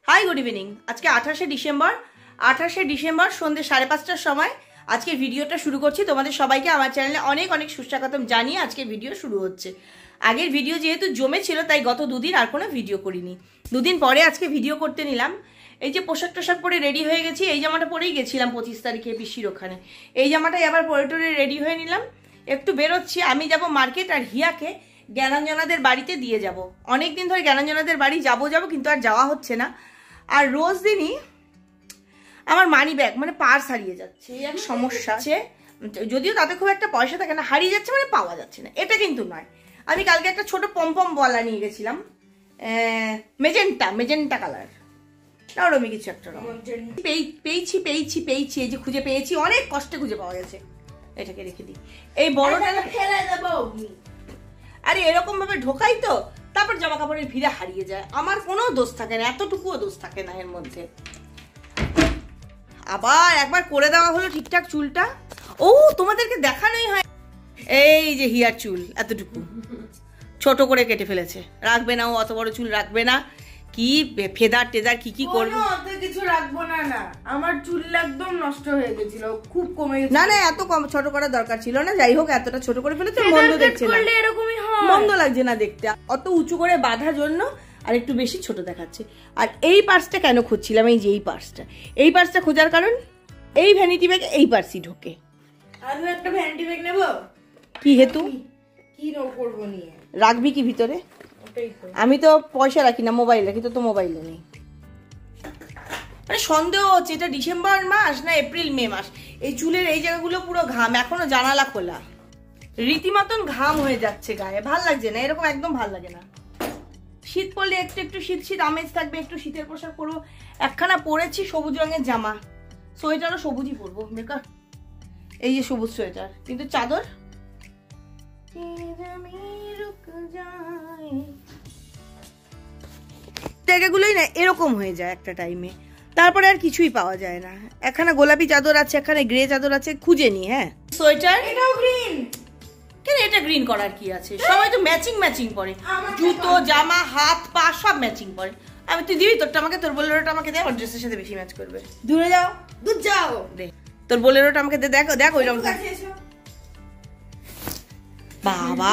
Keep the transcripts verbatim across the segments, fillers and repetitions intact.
Hi good evening. আজকে আঠাশে December আঠাশে ডিসেম্বর সন্ধ্যে সাড়ে পাঁচটার সময় আজকে ভিডিওটা শুরু করছি। তোমাদের সবাইকে আমার চ্যানেলে অনেক অনেক সুস্বাগতম জানিয়ে আজকে ভিডিও শুরু হচ্ছে। আগের ভিডিও যেহেতু জমে ছিল তাই গত দুদিন আর কোনো ভিডিও করিনি, দুদিন পরে আজকে ভিডিও করতে নিলাম। এই যে পোশাক টোশাক পরে রেডি হয়ে গেছি, এই জামাটা পরেই গেছিলাম পঁচিশ তারিখে পিসির ওখানে। এই জামাটাই আবার পরে টরে রেডি হয়ে নিলাম, একটু বেরোচ্ছি। আমি যাব মার্কেট আর হিয়াকে জ্ঞানাঞ্জনাদের বাড়িতে দিয়ে যাব। অনেক দিন ধরে জ্ঞানাঞ্জনাদের বাড়ি যাবো যাবো কিন্তু আর যাওয়া হচ্ছে না। আর রোজ দিনই আমার মানি ব্যাগ মানে পার্স হারিয়ে যাচ্ছে, এই এক সমস্যা আছে। যদিও তাতে খুব একটা পয়সা থাকে না, হারিয়ে যাচ্ছে মানে পাওয়া যাচ্ছে না, এটা কিন্তু নয়। আমি কালকে একটা ছোট পমপম বলা নিয়ে গেছিলাম, মেজেন্টা মেজেন্টা কালার না ওরমি কিছু একটা পেয়েছি পেয়েছি পেয়েছি এই যে খুঁজে পেয়েছি, অনেক কষ্টে খুঁজে পাওয়া গেছে। এটাকে রেখে দিই, এই বড়টা ফেলে দেবো। আরে এরকম ভাবে ঢোকাই তো, তারপর জামা কাপড়ের ভিড়ে হারিয়ে যায়। আমার কোনো দোষ থাকে না, এতটুকুও দোষ থাকে না এর মধ্যে। আবার একবার করে দেওয়া হলো ঠিকঠাক চুলটা। ও তোমাদেরকে দেখানোই হয়, এই যে হিয়ার চুল এতটুকু ছোট করে কেটে ফেলেছে। রাখবে না ও, অত বড় চুল রাখবে না। কি ফেদার টেদার কি কি করবো, অত কিছু রাখবো না। না আমার চুল একদম নষ্ট হয়ে গেছিল, খুব কমে গেছে। না না এত কম ছোট করার দরকার ছিল না। যাই হোক এতটা ছোট করে ফেলেছে, মন্দ দেখছে না, এরকমই হয়, মন্দ লাগছে না দেখতে। অত উঁচু করে বাঁধার জন্য আর একটু বেশি ছোট দেখাচ্ছে। আর এই পার্সটা কেন খুঁজছিলাম, এই যে এই পার্সটা এই পার্সটা খোঁজার কারণ এই ভ্যানিটি ব্যাগ এই পার্সই ঢোকে। আমি একটা ভ্যানিটি ব্যাগ নেব। কি হেতু? কি করবো নিয়ে রাখবি কি ভিতরে? আমি তো পয়সা রাখি না, মোবাইল রাখি। তো তো মোবাইলও নেই। মানে সন্দেহ হচ্ছে এটা ডিসেম্বর মাস না এপ্রিল মে মাস। এই চুলের এই জায়গাগুলো পুরো ঘাম, এখনো জানালা খোলা, রীতিমতন ঘাম হয়ে যাচ্ছে গায়ে। ভাল লাগছে না, এরকম একদম ভাল লাগে না। শীত পড়লে একটু একটু শীত শীত আমেজ থাকবে, একটু শীতের পোশাক পরবো। একখানা পরেছি সবুজ রঙের জামা, সোয়েটারও সবুজই পরবো। বেকার এই যে সবুজ সোয়েটার, কিন্তু চাদর জায়গাগুলোই না এরকম হয়ে যায় একটা টাইমে, তারপরে আর কিছুই পাওয়া যায় না। এখানে গোলাপি চাদর আছে, এখানে গ্রে চাদর আছে, খুঁজে নি। হ্যাঁ সোয়েটার এটাও গ্রিন। কেন এটা গ্রিন করার কি আছে? সবাই তো ম্যাচিং ম্যাচিং পরে, জুতো জামা হাত পা সব ম্যাচিং পরে। আমি তুই দিবি তোরটা আমাকে, তোর বোলেরোটা আমাকে দে, আমার ড্রেসের সাথে বেশি ম্যাচ করবে। দূরে যাও, দূর যাও, দে তোর বোলেরোটা আমাকে দে। দেখো দেখ ওই রকম। বাবা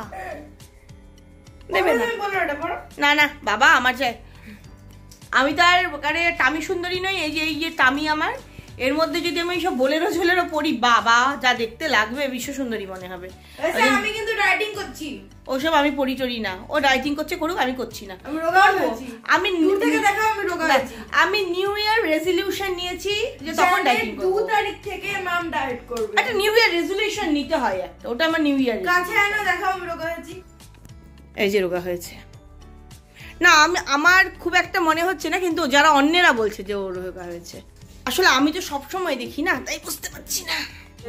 দেবে না না না বাবা আমার চাই। আমি তো আর ওখানে টামি সুন্দরী নই। এই যে এই যে টামি আমার, এর মধ্যে যদি আমি সব বোলেরো ঝোলেরো পরি, বাবা যা দেখতে লাগবে বিশ্ব সুন্দরী মনে হবে। আমি কিন্তু ডায়েটিং করছি, ওসব আমি পরি টরি না। ও ডায়েটিং করছে করুক, আমি করছি না। আমি রোগা হয়েছি, আমি দূর থেকে দেখো আমি রোগা হয়েছি। আমি নিউ ইয়ার রেজলিউশন নিয়েছি যে তখন ডায়েটিং করব। দু তারিখ থেকে ম্যাম ডায়েট করবে। একটা নিউ ইয়ার রেজলিউশন নিতে হয় একটা, ওটা আমার নিউ ইয়ার। কাছে আনো দেখো আমি রোগা হয়েছি। এই যে রোগা হয়েছে না, আমি আমার খুব একটা মনে হচ্ছে না, কিন্তু যারা অন্যেরা বলছে যে ও রোগা হয়েছে। আসলে আমি তো সব সময় দেখি না, তাই বুঝতে পারছি না।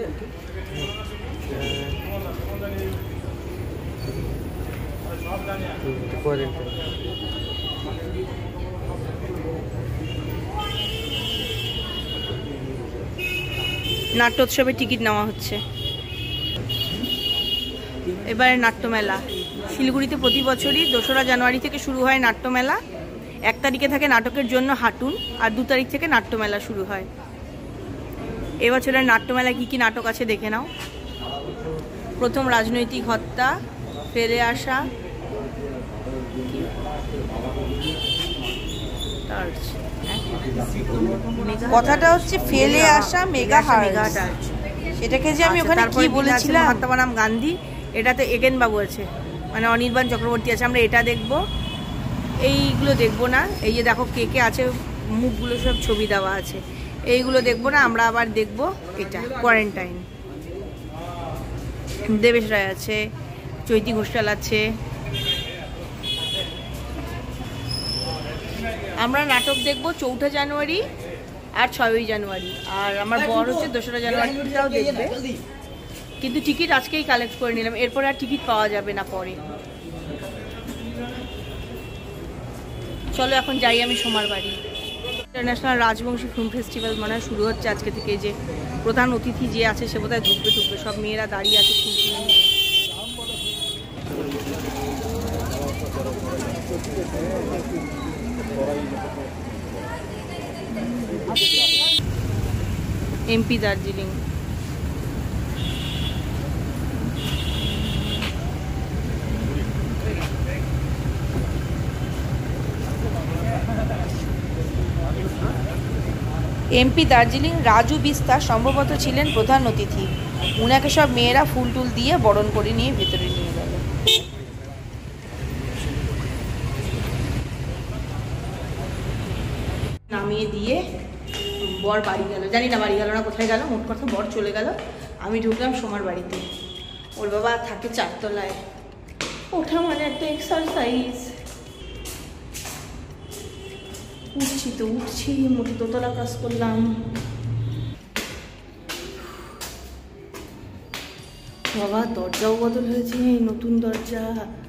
নাট্যোৎসবের টিকিট নেওয়া হচ্ছে। এবারে নাট্যমেলা শিলিগুড়িতে প্রতি বছরই দোসরা জানুয়ারি থেকে শুরু হয় নাট্যমেলা। এক তারিখে থাকে নাটকের জন্য হাঁটুন, আর দু তারিখ থেকে নাট্যমেলা শুরু হয়। এবছরের নাট্যমেলায় কি কি নাটক আছে দেখে নাও। প্রথম রাজনৈতিক হত্যা, ফেলে আসা, কথাটা হচ্ছে ফেলে আসা মেগা হার্ট। সেটাকে যে আমি ওখানে কি বলেছিলাম, মহাত্মা বনাম গান্ধী, এটাতে এগেন বাবু আছে, মানে অনির্বাণ চক্রবর্তী আছে। আমরা এটা দেখবো, এইগুলো দেখবো না। এই যে দেখো কে কে আছে, মুখগুলো সব ছবি দেওয়া আছে, এইগুলো দেখবো না। আমরা আবার দেখবো এটা কোয়ারেন্টাইন। দেবেশ রায় আছে, চৈতি ঘোষাল আছে। আমরা নাটক দেখবো চৌঠা জানুয়ারি আর ছয়ই জানুয়ারি। আর আমার বর হচ্ছে দোসরা জানুয়ারিটাও দেখবে, কিন্তু টিকিট আজকেই কালেক্ট করে নিলাম, এরপরে আর টিকিট পাওয়া যাবে না পরে। চলো এখন যাই আমি সোমার বাড়ি। ইন্টারন্যাশনাল রাজবংশী ফিল্ম ফেস্টিভ্যাল মানে শুরু হচ্ছে আজকে থেকে। যে প্রধান অতিথি যে আছে সে বোধহয় ঢুকবে ঢুকবে সব মেয়েরা দাঁড়িয়ে আছে ফুল কিনে। এমপি দার্জিলিং। এমপি দার্জিলিং রাজু বিস্তার সম্ভবত ছিলেন প্রধান অতিথি। উনাকে সব মেয়েরা ফুল টুল দিয়ে বরণ করে নিয়ে ভেতরে নিয়ে গেল। নামিয়ে দিয়ে বর বাড়ি গেল, জানি না বাড়ি গেল না কোথায় গেল, মোট কথা বর চলে গেল। আমি ঢুকলাম সোমার বাড়িতে। ওর বাবা থাকে চারতলায়, ওঠা মানে একটা এক্সারসাইজ। উঠছি তো উঠছি, মোটে দোতলা ক্রস করলাম। বাবা দরজাও বদল হয়েছে, নতুন দরজা।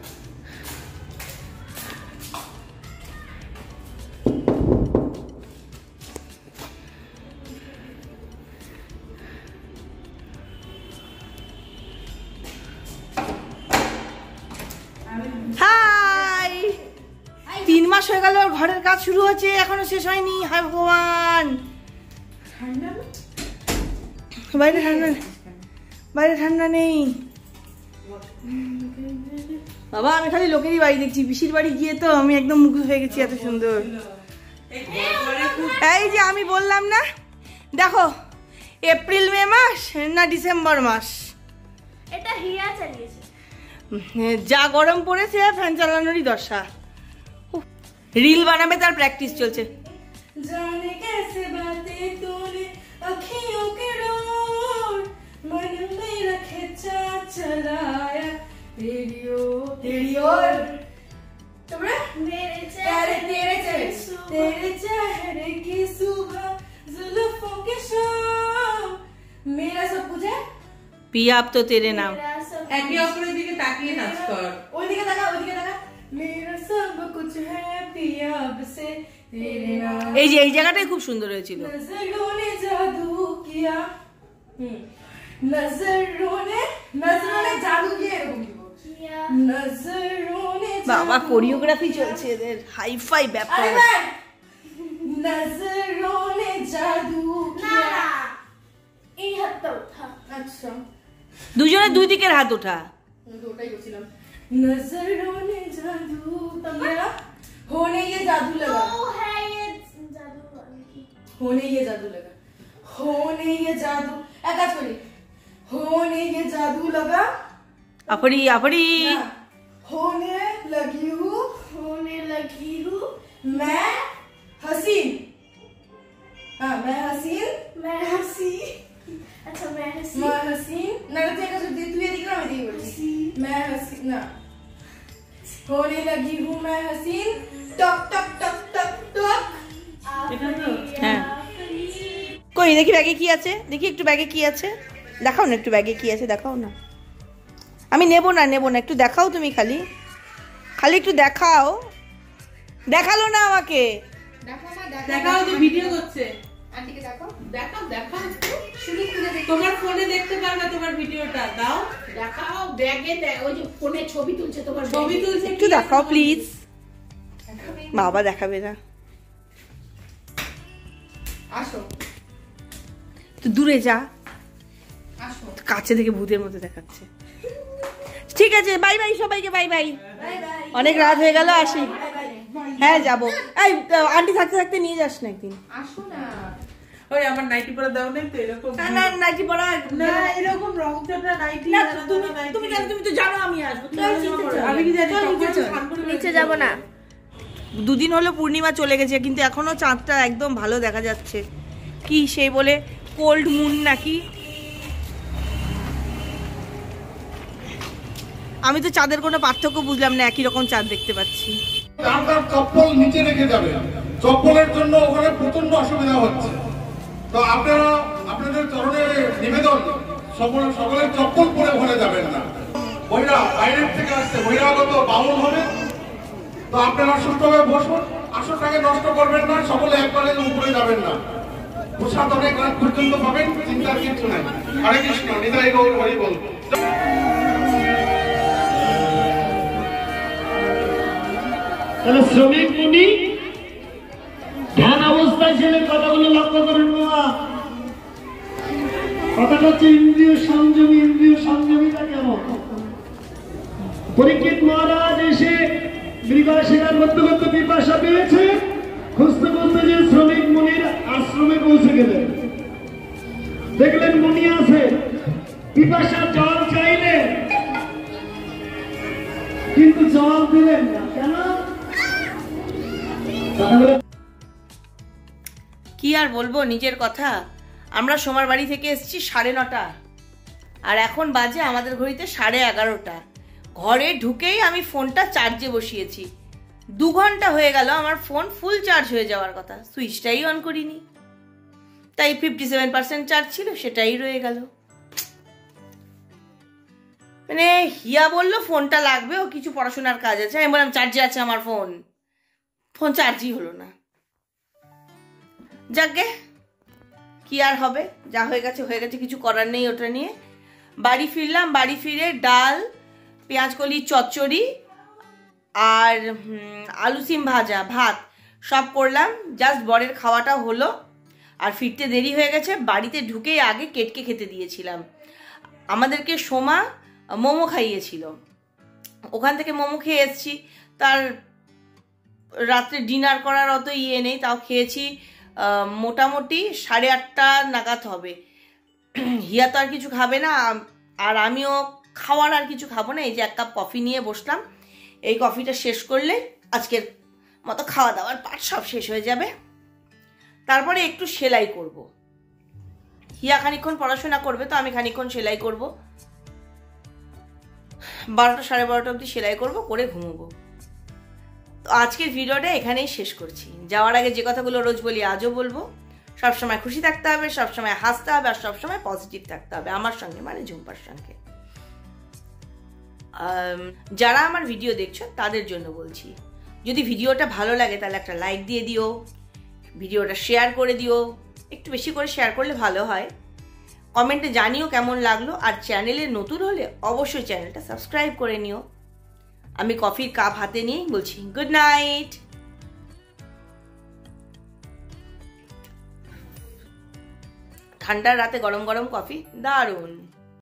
হাই, তিন মাস হয়ে গেল ঘরের কাজ শুরু হচ্ছে, এখনো শেষ হয়নি। হায় ভগবান, বাইরে ঠান্ডা, বাইরে ঠান্ডা নেই। বাবা আমি খালি লোকেরই বাড়ি দেখছি, পিসির বাড়ি গিয়ে তো আমি একদম মুগ্ধ হয়ে গেছি, এত সুন্দর। এই যে আমি বললাম না, দেখো এপ্রিল মে মাস না ডিসেম্বর মাস, এটা হিয়া চালিয়েছে। যা গরম পড়েছে ফ্যান চালানোরই দশা। রিল বানাবে তার প্র্যাকটিস চলছে। জানে कैसे बातें तूने अखियों के डोर मन में रखे चा चलाया तेरी ओर तेरी ओर তোমরা मेरे तेरे तेरे चेहरे तेरे चेहरे की सुबह जुल्फों के शाम मेरा सब कुछ है पिया अब तो तेरे नाम। একে অপরের দিকে তাকিয়ে নাচ কর। ওইদিকে তাকা, ওইদিকে তাকা। मेरा सब कुछ है पिया अब से तेरे नाम। এই যে এই জায়গাটাই খুব সুন্দর হয়েছিল। नजरों ने जादू किया, नजरों ने नजरों ने जादू किया, এরকম किया नजरों ने বাবা কোরিওগ্রাফি চলছে এদের, হাই ফাই ব্যাপার। नजरों ने जादू किया। এই হাতটা উঠা। আচ্ছা দুজনে দুই দিকের হাত ওঠা। ওটাই বলছিলাম। नजरों ने जादू तमेरा होने ये जादू लगा, तो है ये जादू वाली। होने ये जादू लगा, होने ये जादू एक काज करी, होने ये जादू लगा अपड़ी अपड़ी होने लगी हूँ, होने लगी हूँ मैं हसीन। हाँ मैं हसीन, मैं हंसी। अच्छा मैं हंसी मैं हसीन ना तो एक काज तू ये दिख रहा मैं दिख हंसी। मैं हसीन ना होने लगी हूँ मैं हसीन टक टक टक टक टक। হ্যাঁ কই দেখি ব্যাগে কি আছে, দেখি একটু ব্যাগে কি আছে, দেখাও না একটু ব্যাগে কি আছে, দেখাও না। আমি নেব না নেব না, একটু দেখাও তুমি, খালি খালি একটু দেখাও। দেখালো না আমাকে। দেখো মা, দেখাও যে ভিডিও করছে। আন্টিকে দেখো। দেখাও দেখাও শুরু করে দেখো। তোমার ফোনে দেখতে পারবে তোমার ভিডিওটা, দাও দেখাও ব্যাগে, ওই যে ফোনে ছবি তুলছে তোমার ছবি তুলছে। একটু দেখাও প্লিজ। বাবা দেখাবে না, আসো তো দূরে যা, আসো। কাছে থেকে ভূতের মতো দেখাচ্ছে। ঠিক আছে বাই বাই সবাইকে, বাই বাই। অনেক রাত হয়ে গেল, আসি। হ্যাঁ যাবো। এই আন্টি থাকতে থাকতে নিয়ে যাস না একদিন। আসো না। ওই আমার নাইটি পরা দাও নাই তো এরকম। না না নাইটি পরা না এরকম রং চটা নাইটি। না তুমি তুমি জানো, তুমি তো জানো আমি আসবো। আমি কি জানি নিচে যাব না। দুদিন হলো পূর্ণিমা চলে গেছে কিন্তু এখনো চাঁদটা একদম ভালো দেখা যাচ্ছে। কি সেই বলে কোল্ড মুন নাকি, আমি তো চাঁদের কোনো পার্থক্য বুঝলাম না, একই রকম চাঁদ দেখতে পাচ্ছি। আপনার চপ্পল নিচে রেখে যাবেন, চপ্পলের জন্য ওখানে প্রচন্ড অসুবিধা হচ্ছে। তো আপনারা আপনাদের চরণে নিবেদন, সকল সকলের চপ্পল পরে ওখানে যাবেন না। বহিরা বাইরের থেকে আসছে, বহিরাগত বাউল হবে, তো আপনারা সুস্থভাবে বসুন, আসনটাকে নষ্ট করবেন না, সকলে একবারে উপরে যাবেন না। প্রসাদ অনেক রাত পর্যন্ত পাবেন, চিন্তার কিছু নাই। হরে কৃষ্ণ, নিতাই গৌর হরি বল। তাহলে শ্রমিক মুনি ধ্যান অবস্থায় ছিলেন, কথাগুলো লক্ষ্য করুন বাবা। কথাটা হচ্ছে ইন্দ্রিয় সংযমী। ইন্দ্রিয় সংযমীটা কেমন? পরীক্ষিত মহারাজ এসে মৃগাশিরার মধ্যে মধ্যে পিপাসা পেয়েছে, খুঁজতে খুঁজতে যে শ্রমিক মুনির আশ্রমে পৌঁছে গেলেন। দেখলেন মুনি আছে, পিপাসা জল চাইলেন কিন্তু জল দিলেন না। কেন? কি আর বলবো নিজের কথা। আমরা সোমার বাড়ি থেকে এসেছি সাড়ে নটা, আর এখন বাজে আমাদের ঘড়িতে সাড়ে এগারোটা। ঘরে ঢুকেই আমি ফোনটা চার্জে বসিয়েছি। দু ঘন্টা হয়ে গেল আমার ফোন ফুল চার্জ হয়ে যাওয়ার কথা, সুইচটাই অন করিনি। তাই ফিফটি সেভেন পার্সেন্ট চার্জ ছিল, সেটাই রয়ে গেল। মানে হিয়া বললো ফোনটা লাগবে, ও কিছু পড়াশোনার কাজ আছে। আমি বললাম চার্জে আছে আমার ফোন, ফোন চার্জই হলো না। যাকে কি আর হবে, যা হয়ে গেছে হয়ে গেছে, কিছু করার নেই। ওটা নিয়ে বাড়ি ফিরলাম। বাড়ি ফিরে ডাল, পেঁয়াজকলি চচ্চড়ি আর আলু সিম ভাজা, ভাত সব করলাম। জাস্ট বরের খাওয়াটা হলো, আর ফিরতে দেরি হয়ে গেছে। বাড়িতে ঢুকেই আগে কেটকে খেতে দিয়েছিলাম। আমাদেরকে সোমা মোমো খাইয়েছিল, ওখান থেকে মোমো খেয়ে এসছি। তার রাত্রে ডিনার করার অত ইয়ে নেই, তাও খেয়েছি। মোটামুটি সাড়ে আটটা নাগাদ হবে। হিয়া তো আর কিছু খাবে না, আর আমিও খাওয়ার আর কিছু খাবো না। এই যে এক কাপ কফি নিয়ে বসলাম, এই কফিটা শেষ করলে আজকের মতো খাওয়া দাওয়ার পাট সব শেষ হয়ে যাবে। তারপরে একটু সেলাই করব। হিয়া খানিকক্ষণ পড়াশোনা করবে, তো আমি খানিকক্ষণ সেলাই করব। বারোটা সাড়ে বারোটা অবধি সেলাই করব, করে ঘুমোবো। তো আজকের ভিডিওটা এখানেই শেষ করছি। যাওয়ার আগে যে কথাগুলো রোজ বলি আজও বলবো, সবসময় খুশি থাকতে হবে, সবসময় হাসতে হবে, আর সবসময় পজিটিভ থাকতে হবে আমার সঙ্গে, মানে ঝুম্পার সঙ্গে। যারা আমার ভিডিও দেখছো তাদের জন্য বলছি, যদি ভিডিওটা ভালো লাগে তাহলে একটা লাইক দিয়ে দিও, ভিডিওটা শেয়ার করে দিও, একটু বেশি করে শেয়ার করলে ভালো হয়। কমেন্টে জানিও কেমন লাগলো, আর চ্যানেলে নতুন হলে অবশ্যই চ্যানেলটা সাবস্ক্রাইব করে নিও। আমি কফির কাপ হাতে নিয়েই বলছি গুড নাইট। ঠান্ডার রাতে গরম গরম কফি দারুণ।